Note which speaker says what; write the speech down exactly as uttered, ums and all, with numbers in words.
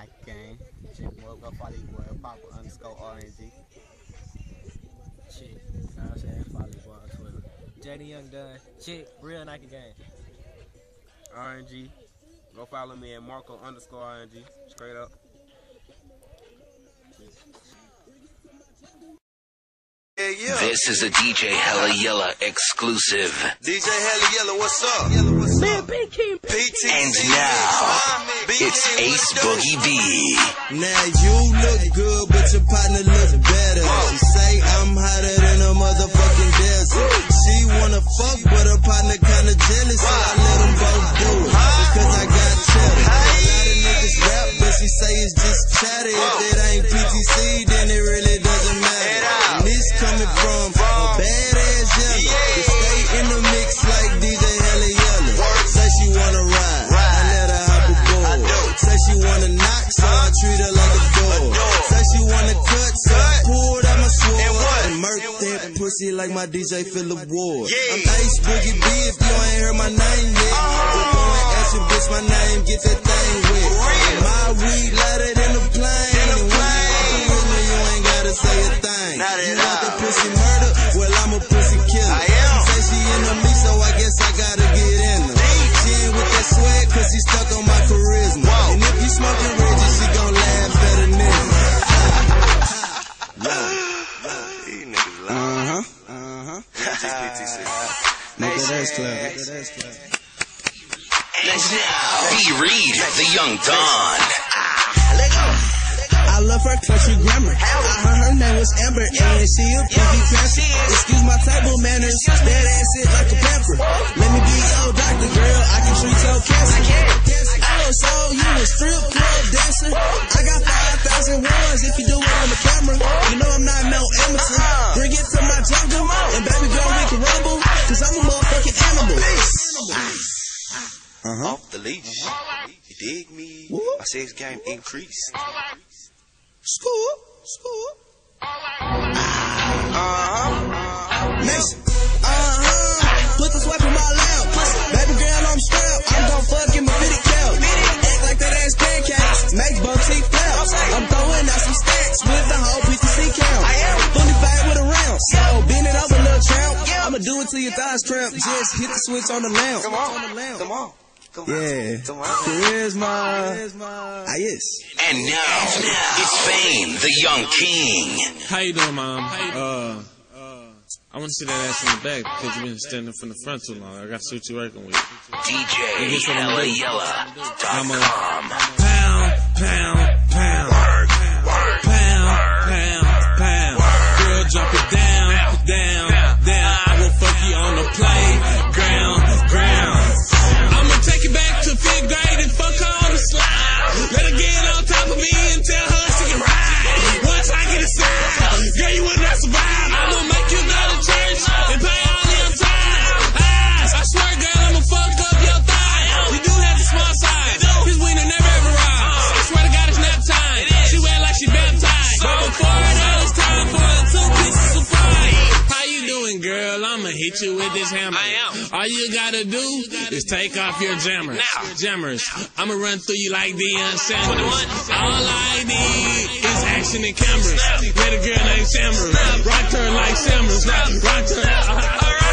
Speaker 1: Nike Gang. Check me up, go follow your boy, Papa underscore R N G.
Speaker 2: Check, I was saying follow your boy on Twitter. J D Young Dunn. Check, real Nike Gang.
Speaker 3: R N G. Go follow me at Marco underscore R N G. Straight up.
Speaker 4: Yeah, yeah.
Speaker 5: This is a D J Hella Yella exclusive.
Speaker 4: D J Hella Yella, what's up? Yella, what's
Speaker 2: Man,
Speaker 4: up?
Speaker 2: P T.
Speaker 5: And now, it's Ace Boogie B.
Speaker 6: Now you look good, but your partner looks better. She say I'm hotter than a motherfucking desert. She wanna fuck, but her partner kinda jealous, so I let them both do it. Because I got cheddar. A lot of niggas rap, but she say it's just chatter. If it ain't P T C, then it really doesn't matter. And this coming from a badass yellow. To stay in the mix like D J Hella Yella. Say she wanna ride, I let her hop aboard. Say she wanna knock, so I treat her like a dog. Say she wanna cut, so I pulled out my sword and murk that pussy like my D J Philip Ward. I'm Ace Boogie B if you ain't heard my name yet. But go and ask your bitch my name, get that thing wet. My weed lighter than a plane. And when you you ain't gotta say a thing. You want the pussy murder? Well, I'm a pussy killer. She say she into me, so I guess I gotta get in her. She ain't with that swag, cause she stuck on my charisma. And if you smoking Reggie, she gon' laugh at a nigga.
Speaker 4: These niggas lying.
Speaker 6: Uh-huh, uh-huh.
Speaker 4: P T C.
Speaker 6: Nigga, that's clever. That's clever.
Speaker 5: And now, B. Reed, the Young Don.
Speaker 6: I love her country grammar. I heard her name was Amber, and she a pretty cancer. Excuse my table manners, that ass it like a pamper. Let me be your doctor, girl, I can treat your cancer. Oh, so you a strip club dancer? I got five thousand ones if you do it on the camera. You know I'm not no amateur. Bring it to my jungle, and baby girl, we can rumble, cause I'm a motherfucking animal. Uh-huh.
Speaker 4: Off the leash. You dig me? My sex game increased.
Speaker 6: School, school.
Speaker 4: Uh-huh.
Speaker 6: Mason. Uh-huh. Put the swipe in my lap. Baby girl, I'm strapped. I'm gon' fuck in my fitted couch. Act like that ass pancakes. Make boutique flaps. I'm throwing out some stacks with the whole P T C count. I am fully fired with a round. So bend it over, little tramp. I'ma do it till your thighs cramp. Just hit the switch on the lamp.
Speaker 4: Come on. Come on. Come on.
Speaker 6: Yeah.
Speaker 4: Come on.
Speaker 6: Charisma. Ah, yes.
Speaker 5: And now, it's Fame, the Young King.
Speaker 7: How you doing, Mom? Uh, I want to see that ass from the back because you've been standing from the front too long. I got to see what you're working with.
Speaker 5: D J Hella Yella dot com.
Speaker 7: Pound, pound, pound. Pound, pound, pound. Girl, drop it down, down, down. I will fuck you on the playground, ground. I'ma take it back to fifth grade and fuck her on the slide. Let her get on top of me and tell her she can ride. Once I get inside, girl, you would not survive. I'ma make you go to church and pay all your tithes. I swear, girl, I'ma fuck up your thigh. You do have the small size. His wiener never ever rise. I swear to God, it's nap time. She wear like she baptized. But before it all, it's time for her two pieces of fries. How you doing, girl? I'ma hit you with this hammer. I am. All you gotta do is take off your jammers. Now. Jammers. I'ma run through you like Deion Sanders. All I need is action and cameras. Let a girl named Samara rock her like Samara. Rock her.